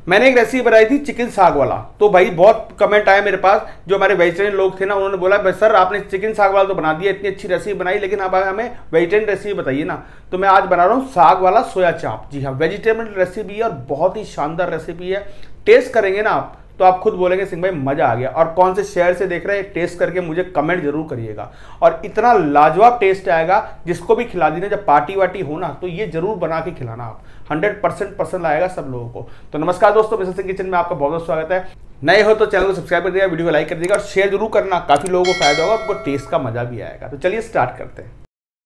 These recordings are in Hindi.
मैंने एक रेसिपी बनाई थी चिकन साग वाला, तो भाई बहुत कमेंट आया मेरे पास। जो हमारे वेजिटेरियन लोग थे ना, उन्होंने बोला भाई सर आपने चिकन साग वाला तो बना दिया, इतनी अच्छी रेसिपी बनाई, लेकिन अब हमें वेजिटेरियन रेसिपी बताइए ना। तो मैं आज बना रहा हूँ साग वाला सोया चाप। जी हाँ, वेजिटेबल रेसिपी है और बहुत ही शानदार रेसिपी है। टेस्ट करेंगे ना आप तो आप खुद बोलेंगे सिंह भाई मजा आ गया। और कौन से शहर से देख रहे हैं टेस्ट करके मुझे कमेंट जरूर करिएगा। और इतना लाजवाब टेस्ट आएगा, जिसको भी खिला दीजिए, जब पार्टी वार्टी हो ना तो ये जरूर बना के खिलाना आप, 100% पसंद आएगा सब लोगों को। तो नमस्कार दोस्तों, मिसेस सिंह किचन में आपका बहुत बहुत स्वागत है। नए हो तो चैनल को सब्सक्राइब कर दिया, वीडियो को लाइक कर दीजिएगा और शेयर जरूर करना, काफी लोगों को फायदा होगा, आपको टेस्ट का मजा भी आएगा। तो चलिए स्टार्ट करते हैं।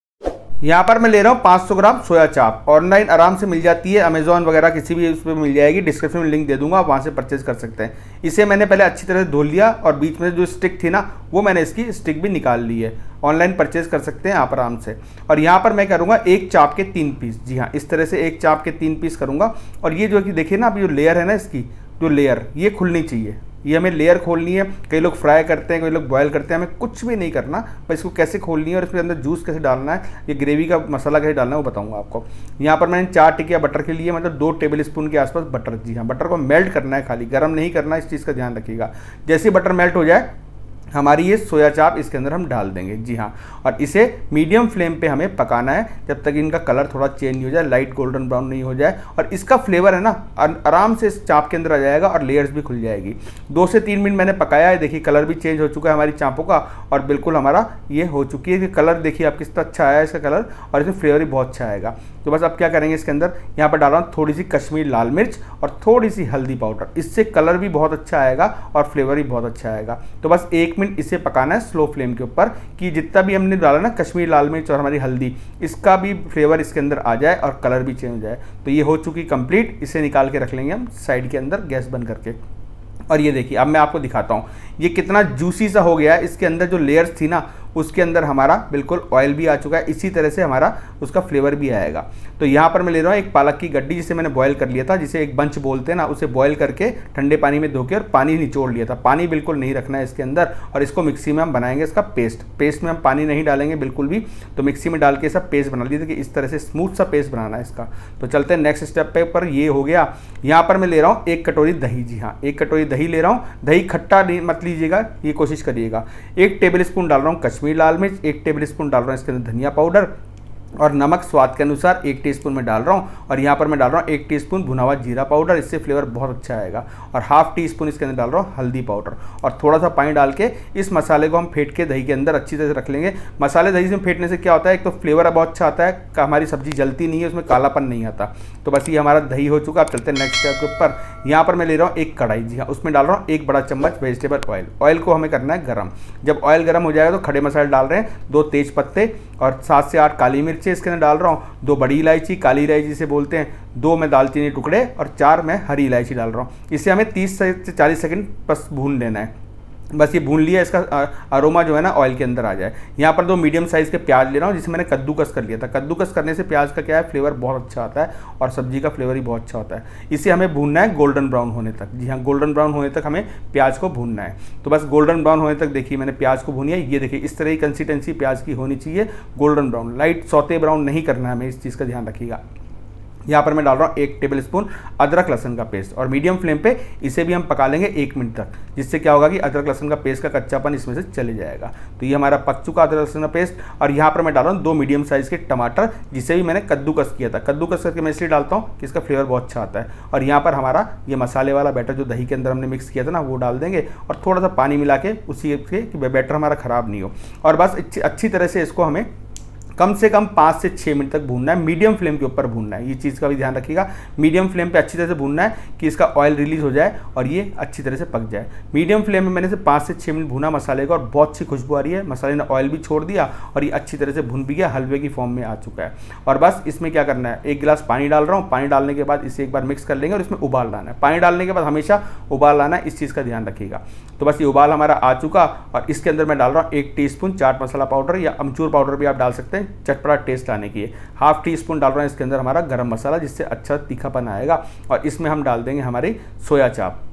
यहाँ पर मैं ले रहा हूँ 500 ग्राम सोया चाप। ऑनलाइन आराम से मिल जाती है, अमेजोन वगैरह किसी भी उस पर मिल जाएगी, डिस्क्रिप्शन में लिंक दे दूंगा, आप वहाँ से परचेज कर सकते हैं। इसे मैंने पहले अच्छी तरह से धो लिया और बीच में जो स्टिक थी ना, वो मैंने इसकी स्टिक भी निकाल ली है। ऑनलाइन परचेज कर सकते हैं आप आराम से। और यहाँ पर मैं करूँगा एक चाप के 3 पीस। जी हाँ, इस तरह से एक चाप के 3 पीस करूँगा। और ये जो कि देखिए ना, अभी जो लेयर है ना, इसकी जो लेयर ये खुलनी चाहिए, ये हमें लेयर खोलनी है। कई लोग फ्राई करते हैं, कई लोग बॉयल करते हैं, हमें कुछ भी नहीं करना, बस इसको कैसे खोलनी है और इसके अंदर जूस कैसे डालना है, ये ग्रेवी का मसाला कैसे डालना है वो बताऊंगा आपको। यहाँ पर मैंने 4 टिकिया बटर के लिए, मतलब 2 टेबल स्पून के आसपास बटर। जी हाँ, बटर को मेल्ट करना है, खाली गर्म नहीं करना, इस चीज़ का ध्यान रखिएगा। जैसे ही बटर मेल्ट हो जाए, हमारी ये सोया चाप इसके अंदर हम डाल देंगे। जी हाँ, और इसे मीडियम फ्लेम पे हमें पकाना है जब तक इनका कलर थोड़ा चेंज नहीं हो जाए, लाइट गोल्डन ब्राउन नहीं हो जाए। और इसका फ्लेवर है ना आराम से इस चाप के अंदर आ जाएगा और लेयर्स भी खुल जाएगी। 2 से 3 मिनट मैंने पकाया है। देखिए कलर भी चेंज हो चुका है हमारी चापों का, और बिल्कुल हमारा ये हो चुकी है कि कलर देखिए आप कितना अच्छा आया है इसका कलर, और इसमें फ्लेवर भी बहुत अच्छा आएगा। तो बस अब क्या करेंगे, इसके अंदर यहाँ पर डाल रहा हूँ थोड़ी सी कश्मीरी लाल मिर्च और थोड़ी सी हल्दी पाउडर। इससे कलर भी बहुत अच्छा आएगा और फ्लेवर भी बहुत अच्छा आएगा। तो बस 1 मिनट इसे पकाना है स्लो फ्लेम के ऊपर, कि जितना भी हमने डाला ना कश्मीरी लाल मिर्च और हमारी हल्दी, इसका भी फ्लेवर इसके अंदर आ जाए और कलर भी चेंज हो जाए। तो ये हो चुकी कंप्लीट। इसे निकाल के रख लेंगे हम साइड के अंदर, गैस बंद करके। और ये देखिए अब मैं आपको दिखाता हूँ ये कितना जूसी सा हो गया है। इसके अंदर जो लेयर्स थी ना, उसके अंदर हमारा बिल्कुल ऑयल भी आ चुका है, इसी तरह से हमारा उसका फ्लेवर भी आएगा। तो यहाँ पर मैं ले रहा हूँ एक पालक की गड्डी, जिसे मैंने बॉयल कर लिया था, जिसे एक बंच बोलते हैं ना, उसे बॉयल करके ठंडे पानी में धो के और पानी निचोड़ लिया था। पानी बिल्कुल नहीं रखना है इसके अंदर। और इसको मिक्सी में हम बनाएंगे इसका पेस्ट में हम पानी नहीं डालेंगे बिल्कुल भी। तो मिक्सी में डाल के सब पेस्ट बना लीजिए कि इस तरह से स्मूथ सा पेस्ट बनाना है इसका। तो चलते हैं नेक्स्ट स्टेप पे पर। ये हो गया। यहाँ पर मैं ले रहा हूँ 1 कटोरी दही। जी हाँ, 1 कटोरी दही ले रहा हूँ। दही खट्टा मत लीजिएगा, ये कोशिश करिएगा। 1 टेबल स्पून डाल रहा हूँ कश्मीरी लाल मिर्च, 1 टेबल स्पून डाल रहा हूँ इसके अंदर धनिया पाउडर, और नमक स्वाद के अनुसार 1 टीस्पून में डाल रहा हूँ। और यहाँ पर मैं डाल रहा हूँ 1 टीस्पून भुना हुआ जीरा पाउडर, इससे फ्लेवर बहुत अच्छा आएगा। और हाफ टीस्पून इसके अंदर डाल रहा हूँ हल्दी पाउडर, और थोड़ा सा पानी डाल के इस मसाले को हम फेंट के दही के अंदर अच्छी तरह से रख लेंगे। मसाले दही से फेंटने से क्या होता है, एक तो फ्लेवर बहुत अच्छा आता है, हमारी सब्जी जलती नहीं है, उसमें कालापन नहीं आता। तो बस ये हमारा दही हो चुका। अब चलते हैं नेक्स्ट स्टेप के ऊपर। यहाँ पर मैं ले रहा हूँ एक कढ़ाई। जी हाँ, उसमें डाल रहा हूँ 1 बड़ा चम्मच वेजिटेबल ऑयल। ऑयल को हमें करना है गर्म। जब ऑयल गर्म हो जाएगा तो खड़े मसाले डाल रहे हैं, 2 तेज पत्ते और 7 से 8 काली मिर्चें इसके अंदर डाल रहा हूँ, 2 बड़ी इलायची, काली इलायची जिसे बोलते हैं, 2 में दालचीनी टुकड़े और 4 में हरी इलायची डाल रहा हूँ। इसे हमें 30 से 40 सेकंड बस भून लेना है। बस ये भून लिया, इसका अरोमा जो है ना ऑयल के अंदर आ जाए। यहाँ पर 2 मीडियम साइज़ के प्याज ले रहा हूँ, जिसे मैंने कद्दूकस कर लिया था। कद्दूकस करने से प्याज का क्या है, फ्लेवर बहुत अच्छा आता है और सब्जी का फ्लेवर ही बहुत अच्छा होता है। इसे हमें भूनना है गोल्डन ब्राउन होने तक। जी हाँ, गोल्डन ब्राउन होने तक हमें प्याज को भूनना है। तो बस गोल्डन ब्राउन होने तक देखिए मैंने प्याज को भूनी है। ये देखिए इस तरह की कंसिस्टेंसी प्याज की होनी चाहिए, golden brown, light saute brown नहीं करना है हमें, इस चीज़ का ध्यान रखिएगा। यहाँ पर मैं डाल रहा हूँ 1 टेबल स्पून अदरक लहसुन का पेस्ट, और मीडियम फ्लेम पे इसे भी हम पका लेंगे 1 मिनट तक, जिससे क्या होगा कि अदरक लहसुन का पेस्ट का कच्चापन इसमें से चले जाएगा। तो ये हमारा पक चुका अदरक लहसुन का पेस्ट। और यहाँ पर मैं डाल रहा हूँ 2 मीडियम साइज़ के टमाटर, जिसे भी मैंने कद्दूकस किया था। कद्दूकस करके मैं इसलिए डालता हूँ कि इसका फ्लेवर बहुत अच्छा आता है। और यहाँ पर हमारा ये मसाले वाला बैटर जो दही के अंदर हमने मिक्स किया था ना, वो डाल देंगे और थोड़ा सा पानी मिला के उसी के कि बैटर हमारा ख़राब नहीं हो। और बस अच्छी तरह से इसको हमें कम से कम 5 से 6 मिनट तक भूनना है, मीडियम फ्लेम के ऊपर भूनना है। ये चीज़ का भी ध्यान रखिएगा, मीडियम फ्लेम पे अच्छी तरह से भूनना है कि इसका ऑयल रिलीज हो जाए और ये अच्छी तरह से पक जाए। मीडियम फ्लेम में मैंने से 5 से 6 मिनट भूना मसाले को, और बहुत अच्छी खुशबू आ रही है। मसाले ने ऑयल भी छोड़ दिया और ये अच्छी तरह से भून भी गया, हलवे की फॉर्म में आ चुका है। और बस इसमें क्या करना है, 1 गिलास पानी डाल रहा हूँ। पानी डालने के बाद इसे एक बार मिक्स कर लेंगे और इसमें उबाल लाना है। पानी डालने के बाद हमेशा उबाल लाना है, इस चीज़ का ध्यान रखिएगा। तो बस ये उबाल हमारा आ चुका, और इसके अंदर मैं डाल रहा हूँ 1 टीस्पून चाट मसाला पाउडर, या अमचूर पाउडर भी आप डाल सकते हैं चटपटा टेस्ट आने के लिए। हाफ टी स्पून डाल रहे हैं इसके अंदर हमारा गरम मसाला, जिससे अच्छा तीखापन आएगा। और इसमें हम डाल देंगे हमारी सोया चाप।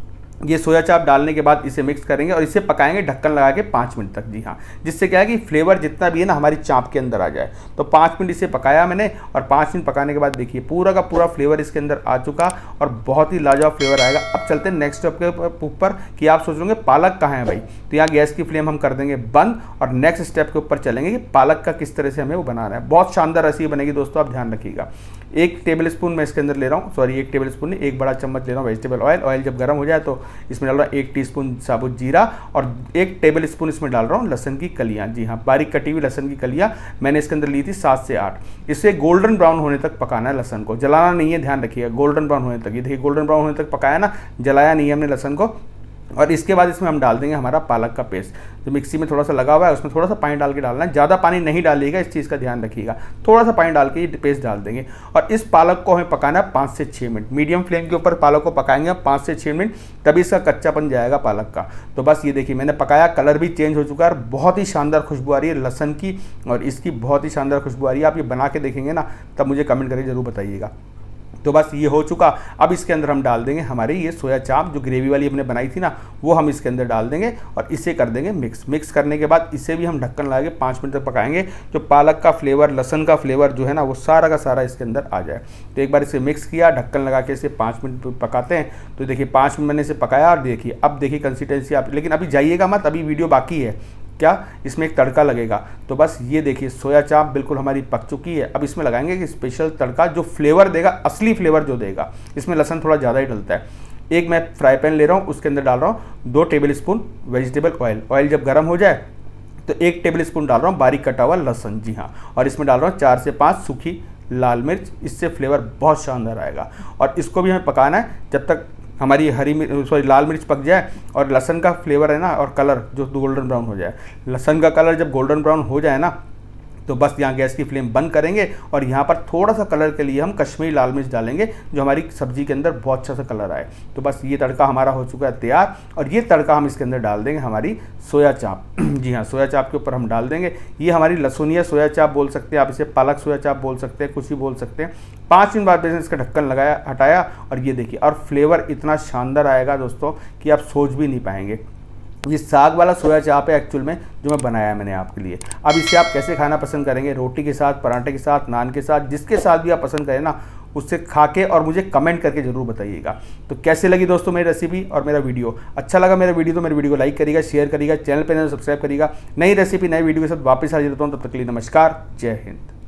ये सोया चाप डालने के बाद इसे मिक्स करेंगे और इसे पकाएंगे ढक्कन लगा के 5 मिनट तक। जी हाँ, जिससे क्या है कि फ्लेवर जितना भी है ना हमारी चाप के अंदर आ जाए। तो 5 मिनट इसे पकाया मैंने और 5 मिनट पकाने के बाद देखिए पूरा का पूरा फ्लेवर इसके अंदर आ चुका और बहुत ही लाजवाब फ्लेवर आएगा। अब चलते हैं नेक्स्ट स्टेप के ऊपर कि आप सोच रहे पालक कहाँ है भाई, तो यहाँ गैस की फ्लेम हम कर देंगे बंद और नेक्स्ट स्टेप के ऊपर चलेंगे कि पालक का किस तरह से हमें वो बनाना है। बहुत शानदार रेसिपी बनेगी दोस्तों, आप ध्यान रखिएगा। 1 टेबल स्पून मैं इसके अंदर ले रहा हूँ, सॉरी 1 टेबल स्पून नहीं, 1 बड़ा चम्मच ले रहा हूँ वेजिटेबल ऑयल। ऑयल जब गर्म हो जाए तो इसमें डाल रहा हूँ 1 टीस्पून साबुत जीरा और 1 टेबल स्पून इसमें डाल रहा हूँ लहसन की कलियाँ। जी हाँ, बारीक कटी हुई लहसन की कलियाँ मैंने इसके अंदर ली थी 7 से 8। इसे गोल्डन ब्राउन होने तक पकाना है, लहसन को जलाना नहीं है, ध्यान रखिएगा, गोल्डन ब्राउन होने तक। ये देखिए गोल्डन ब्राउन होने तक पकाया ना, जलाया नहीं है हमने लहसन को। और इसके बाद इसमें हम डाल देंगे हमारा पालक का पेस्ट जो मिक्सी में थोड़ा सा लगा हुआ है, उसमें थोड़ा सा पानी डाल के डालना है, ज़्यादा पानी नहीं डालिएगा, इस चीज़ का ध्यान रखिएगा। थोड़ा सा पानी डाल के ये पेस्ट डाल देंगे और इस पालक को हमें पकाना है 5 से 6 मिनट। मीडियम फ्लेम के ऊपर पालक को पकाएंगे 5 से 6 मिनट, तभी इसका कच्चापन जाएगा पालक का। तो बस ये देखिए मैंने पकाया, कलर भी चेंज हो चुका है, बहुत ही शानदार खुशबू आ रही है लहसन की और इसकी बहुत ही शानदार खुशबू आ रही है। आप ये बना के देखेंगे ना तब मुझे कमेंट करके जरूर बताइएगा। तो बस ये हो चुका। अब इसके अंदर हम डाल देंगे हमारी ये सोया चाप जो ग्रेवी वाली हमने बनाई थी ना, वो हम इसके अंदर डाल देंगे और इसे कर देंगे मिक्स। मिक्स करने के बाद इसे भी हम ढक्कन लगा के 5 मिनट तक पकाएंगे, जो पालक का फ्लेवर, लहसन का फ्लेवर जो है ना वो सारा का सारा इसके अंदर आ जाए। तो एक बार इसे मिक्स किया, ढक्कन लगा के इसे 5 मिनट पकाते हैं। तो देखिए 5 मिनट मैंने इसे पकाया और देखिए अब देखिए कंसिस्टेंसी आप, लेकिन अभी जाइएगा मत, अभी वीडियो बाकी है। क्या इसमें एक तड़का लगेगा, तो बस ये देखिए सोया चाप बिल्कुल हमारी पक चुकी है। अब इसमें लगाएंगे कि स्पेशल तड़का जो फ्लेवर देगा, असली फ्लेवर जो देगा। इसमें लहसन थोड़ा ज़्यादा ही डलता है। एक मैं फ्राई पैन ले रहा हूँ, उसके अंदर डाल रहा हूँ 2 tablespoon vegetable oil. Oil जब गर्म हो जाए तो 1 टेबल स्पून डाल रहा हूँ बारीक कटा हुआ लहसन। जी हाँ, और इसमें डाल रहा हूँ 4 से 5 सूखी लाल मिर्च, इससे फ्लेवर बहुत शानदार आएगा। और इसको भी हमें पकाना है जब तक हमारी लाल मिर्च पक जाए और लहसन का फ्लेवर है ना और कलर जो गोल्डन ब्राउन हो जाए। लहसन का कलर जब गोल्डन ब्राउन हो जाए ना तो बस यहाँ गैस की फ्लेम बंद करेंगे और यहाँ पर थोड़ा सा कलर के लिए हम कश्मीरी लाल मिर्च डालेंगे जो हमारी सब्जी के अंदर बहुत अच्छा सा कलर आए। तो बस ये तड़का हमारा हो चुका है तैयार और ये तड़का हम इसके अंदर डाल देंगे हमारी सोया चाप। जी हाँ, सोया चाप के ऊपर हम डाल देंगे। ये हमारी लहसुनिया सोया चाप बोल सकते हैं आप, इसे पालक सोया चाप बोल सकते हैं, कुछ भी बोल सकते हैं। 5 मिनट बाद मैंने इसका ढक्कन लगाया, हटाया और ये देखिए, और फ्लेवर इतना शानदार आएगा दोस्तों कि आप सोच भी नहीं पाएंगे। ये साग वाला सोया चाप है एक्चुअल में जो मैं बनाया मैंने आपके लिए। अब इसे आप कैसे खाना पसंद करेंगे, रोटी के साथ, पराठे के साथ, नान के साथ, जिसके साथ भी आप पसंद करें ना, उससे खा के और मुझे कमेंट करके जरूर बताइएगा। तो कैसे लगी दोस्तों मेरी रेसिपी और मेरा वीडियो? अच्छा लगा मेरा वीडियो तो मेरे वीडियो को लाइक करिएगा, शेयर करिएगा, चैनल पर सब्सक्राइब करिएगा। नई रेसिपी नई वीडियो के साथ वापस हाजिर होता हूँ, तब तक के लिए नमस्कार, जय हिंद।